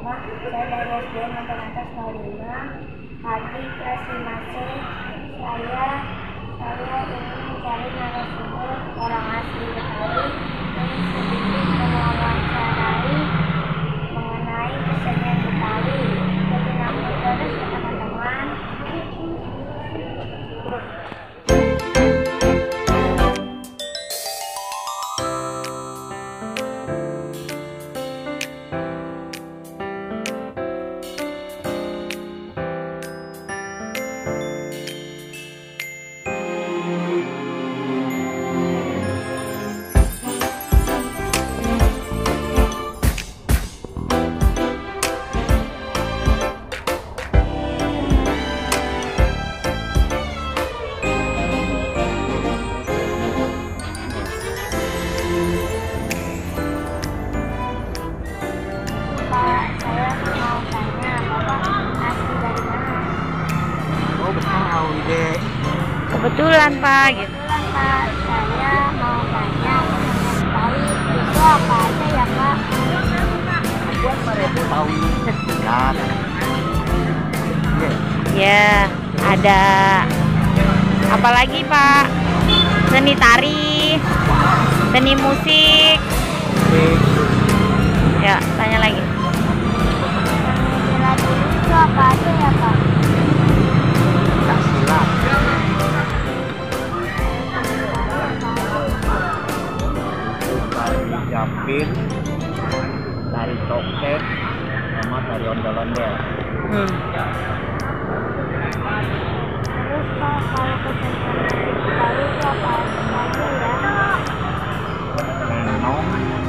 Pertama, saya dari SD Mantan Atas 05 Pagi kelas 5C. Saya ingin mencari narasumber orang asli Betawi dan sedikit mewawancarai mengenai kesenian Betawi. Berkenan terus ya teman-teman. Kebetulan Pak, gitu. Kebetulan Pak, saya mau tanya mengenai Betawi itu apa aja ya Pak? Buat mereka Betawi dan Ya, ada apa lagi Pak? Seni tari, seni musik. Ya, tanya lagi. Bela diri itu apa aja ya Pak? silat, tari japin, tari toket, sama tari ondel-ondel. Terus Pak, kalau kesenian Betawi itu apa aja ya? Menong,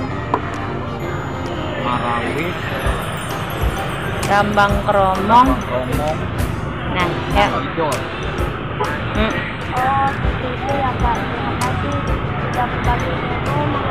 marawis, Gambang kromong. romong, Nah, ya. idol. Oh, seperti itu ya Pak. Terima kasih sudah berbagi ilmu.